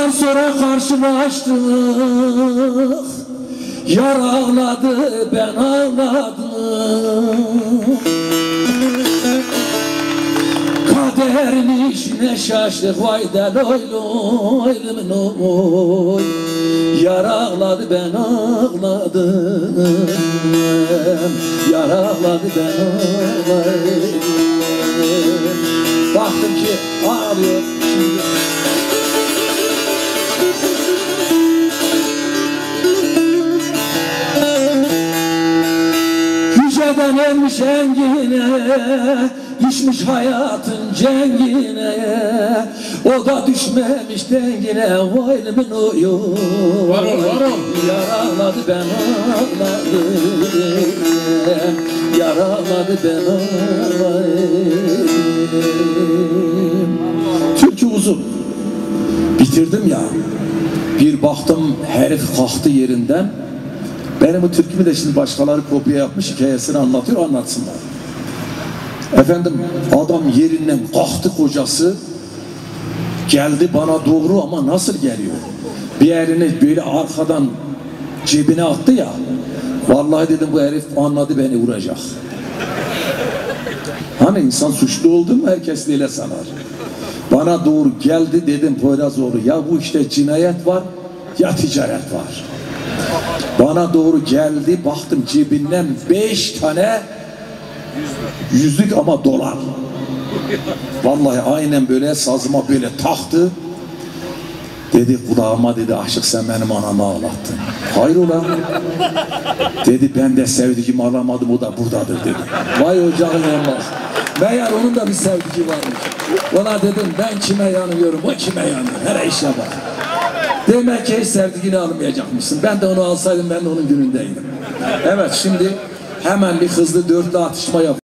Yıllar sonra karşılaştık, yar ağladı, ben ağladım. Kaderin işine şaştık, vay del oy oy. Yar ağladı, ben ağladım. Yar ağladı, ben ağladım. Baktım ki ağlıyor şimdi. Yüceden ölmüş engine, düşmüş hayatın cengine, o da düşmemiş dengine, vay elimin uyu. Varım. Yaraladı ben ağladım, yaraladı ben ağladım. Türkü uzun. Bitirdim ya. Bir baktım herif kalktı yerinden. Benim bu türkümü de şimdi başkaları kopya yapmış, hikayesini anlatıyor, anlatsınlar. Efendim adam yerinden kalktı kocası, geldi bana doğru ama nasıl geliyor? Bir elini böyle arkadan cebine attı ya, vallahi dedim bu herif anladı beni vuracak. Hani insan suçlu oldu mu herkes böyle sanar. Bana doğru geldi, dedim Poyrazoğlu ya bu işte cinayet var ya ticaret var. Bana doğru geldi, baktım cebinden 5 tane yüzlük ama dolar. Vallahi aynen böyle sazıma böyle taktı. Dedi kulağıma, dedi aşık sen benim anamı ağlattın. Hayrola? Dedi ben de sevdiğimi alamadım, o da buradadır dedi. Vay ocağın olmaz. Meğer onun da bir sevdiği varmış. Ona dedim ben kime yanıyorum, o kime yanıyor. Her işe bak. Demek ki hiç sevdiğini almayacakmışsın. Ben de onu alsaydım ben de onun günündeydim. Evet şimdi hemen bir hızlı dörtlü atışma yap.